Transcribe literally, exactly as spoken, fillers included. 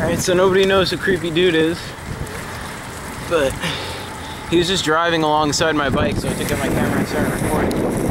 Alright, so nobody knows who Creepy Dude is, but he was just driving alongside my bike, so I took out my camera and started recording.